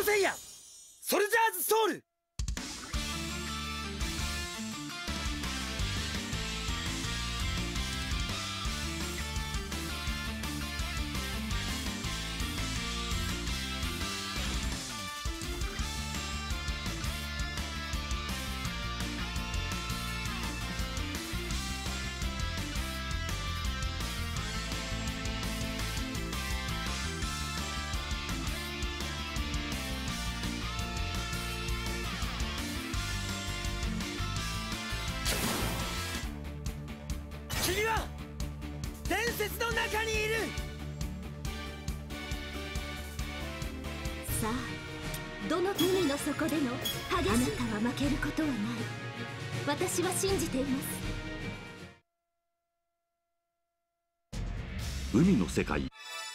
セイヤソルジャーズソウル。君は伝説の中にいる。 さあ、どの海の底での激しい、あなたは負けることはない。私は信じています。 海の世界。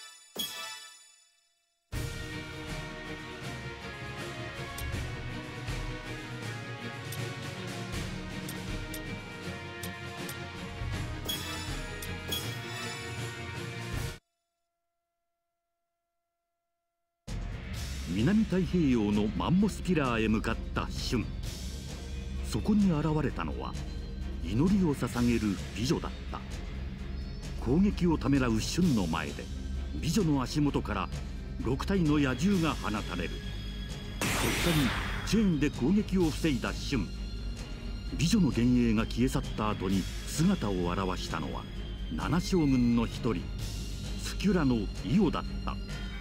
南太平洋のマンモスピラーへ向かったシュン。そこに現れたのは祈りを捧げる美女だった。攻撃をためらうシュンの前で美女の足元から6体の野獣が放たれる。とっさにチェーンで攻撃を防いだシュン。美女の幻影が消え去った後に姿を現したのは7将軍の一人、スキュラのイオだった。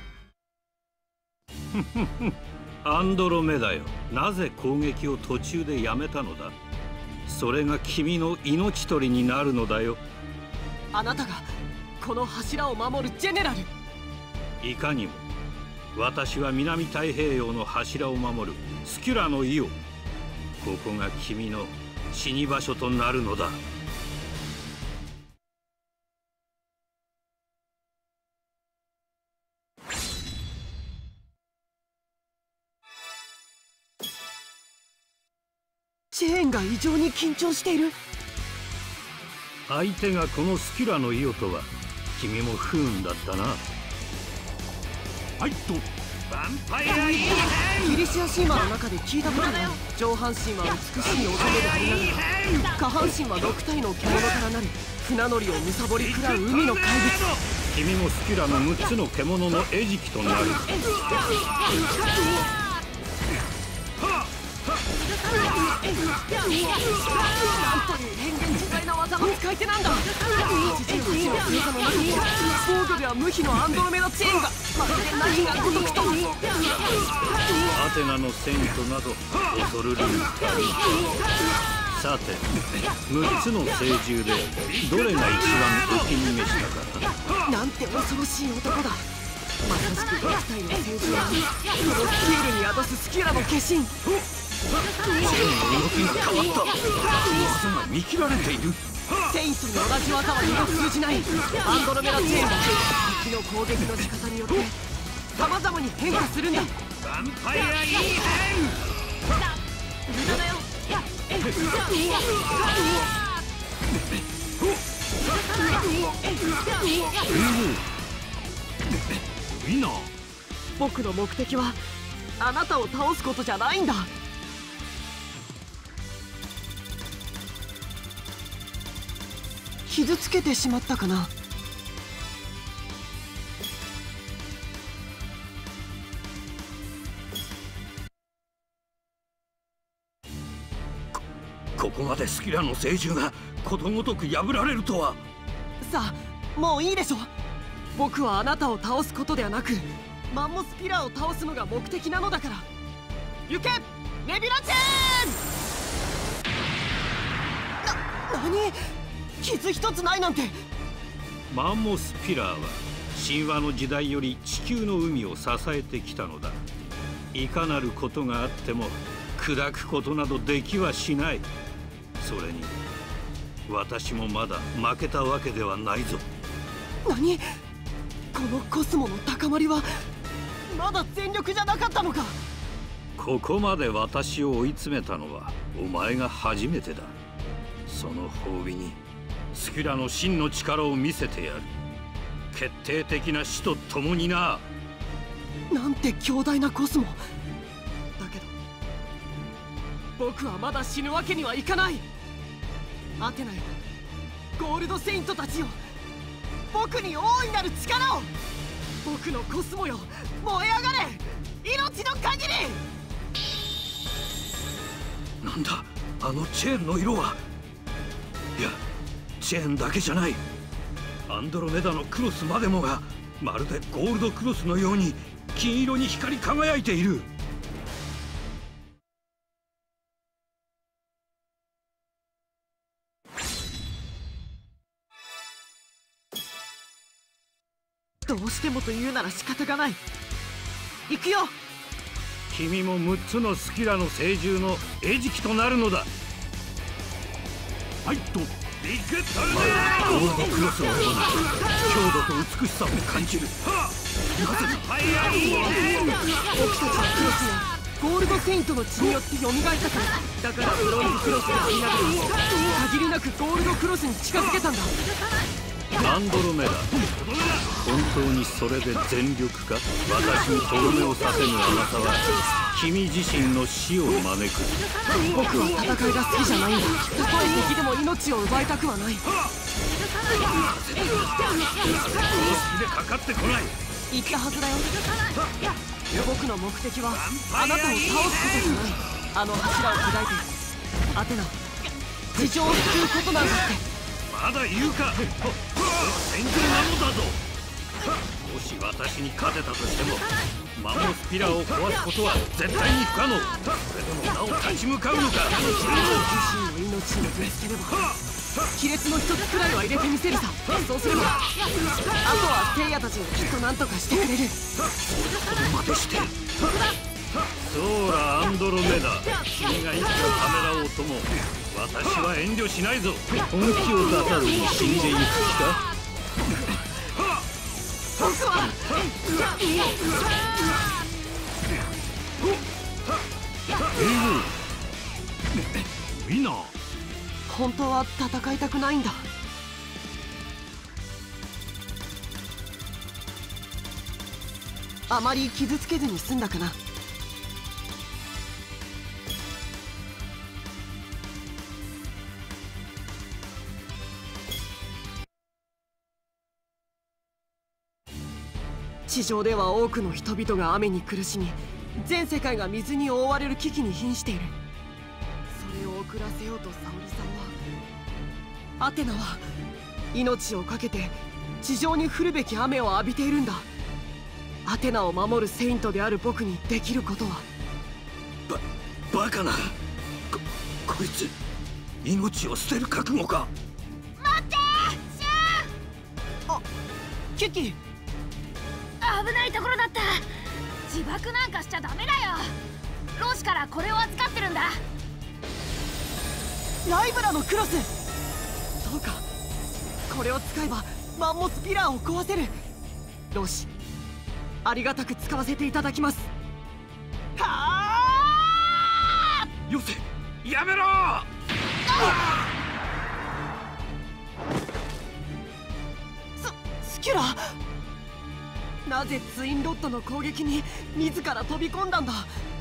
アンドロメダよ、なぜ攻撃を途中でやめたのだ。それが君の命取りになるのだよ。 あなたがこの柱を守るジェネラル。 いかにも。私は南太平洋の柱を守るスキュラのイオ。ここが君の死に場所となるのだ。 チェーンが異常に緊張している。 相手がこのスキュラのイオとは君も不運だったな。 はいと、 ヴァンパイアイーギリシア神話の中で聞いたことがある。上半身は美しい乙女でありながら、下半身は6体の獣からなる船乗りを貪り食らう海の怪物。 君もスキュラの6つの獣の餌食となる。なんという変幻自在な技の使い手なんだ。88の星座の中に防御では無比のアンドロメダチェーンがまるで何が如くと。アテナの戦となど恐るるに。さて、6つの聖獣でどれが一番お気に召したかな。 なんて恐ろしい男だ。まさしく6体の聖獣はこのスケールに宿すスキュラの化身。 チェーンの動きが変わった。技が見切られている。 セイントに同じ技は二度通じない。アンドロメダチェーンは敵の攻撃の仕方によって様々に変化するんだ。 ヴァンパイアイー無駄だよ。 ウィナー。 僕の目的はあなたを倒すことじゃないんだ。傷つけてしまったかな。 ここまでスキュラの聖獣がことごとく破られるとは。 さあ、もういいでしょ。僕はあなたを倒すことではなくマンモスピラーを倒すのが目的なのだから。行けネビュラチェーン。何、傷一つないなんて。 マンモスピラーは神話の時代より地球の海を支えてきたのだ。いかなることがあっても砕くことなどできはしない。それに私もまだ負けたわけではないぞ。 何、このコスモの高まりはまだ全力じゃなかったのか。 ここまで私を追い詰めたのはお前が初めてだ。その褒美にスキュラの真の力を見せてやる。決定的な死と共にな。 なんて強大なコスモ。だけど僕はまだ死ぬわけにはいかない。アテナよ、ゴールドセイントたちよ、僕に大いなる力を。僕のコスモよ、燃え上がれ、命の限り。 なんだあのチェーンの色は。いや、チェーンだけじゃない。アンドロメダのクロスまでもがまるでゴールドクロスのように金色に光り輝いている。 どうしてもと言うなら仕方がない。行くよ。 君も6つのスキラの聖獣の餌食となるのだ。ファイトビッグトルネード。ゴールドクロスのような強度と美しさを感じる。 僕たちはクロスがゴールドセイントの血によって蘇ったから。だからブロンズクロスがありながら限りなくゴールドクロスに近づけたんだ。 アンドロメダ、本当にそれで全力か。私にとどめをさせぬ甘さは君自身の死を招く。 僕は戦いが好きじゃないんだ。たとえ敵でも命を奪いたくはない。 風だ。公式でかかってこない。 言ったはずだよ。僕の目的はあなたを倒すことじゃない。あの柱を砕いてアテナを地上を救うことなんだって。 まだ言うか。戦場なのだぞ。もし私に勝てたとしてもマンモスピラーを壊すことは絶対に不可能。それでもなお立ち向かうのか。 自身の命にぶつければ亀裂の一つくらいは入れてみせるさ。そうすればあとは聖夜たちがきっと何とかしてくれる。 そこまでして。そうらアンドロメダ、君が息をためらおうとも私は遠慮しないぞ。本気を出さずに死んでいく気か。 僕はウィナー。 本当は戦いたくないんだ。あまり傷つけずに済んだかな。地上では多くの人々が雨に苦しみ、全世界が水に覆われる危機に瀕している。それを遅らせようと沙織さんは、アテナは命を懸けて地上に降るべき雨を浴びているんだ。アテナを守るセイントである僕にできることは。 バカな。こいつ命を捨てる覚悟か。 待ってシュあ、キュッキー。 危ないところだった。自爆なんかしちゃダメだよ。ローシからこれを預かってるんだ。 ライブラのクロス。そうか、これを使えばマンモスピラーを壊せる。ローシ、ありがたく使わせていただきます。はあ、 よせ、やめろ。 スキュラ、なぜツインロッドの攻撃に自ら飛び込んだんだ。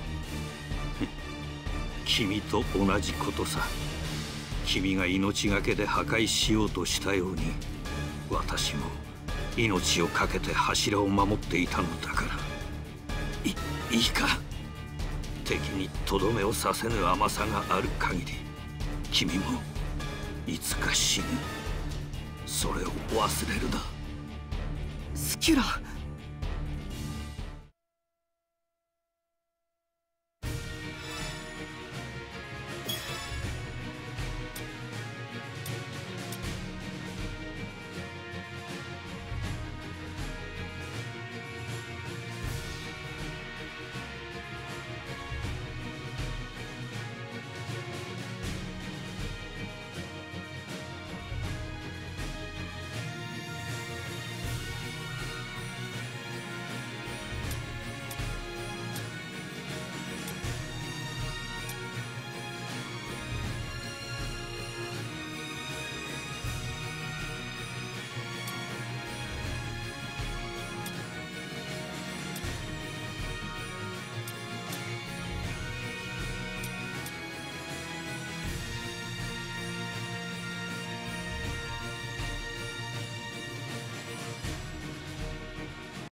君と同じことさ。君が命がけで破壊しようとしたように私も命を懸けて柱を守っていたのだから。いいか。敵にとどめをさせぬ甘さがある限り君もいつか死ぬ。それを忘れるな。 スキュラ。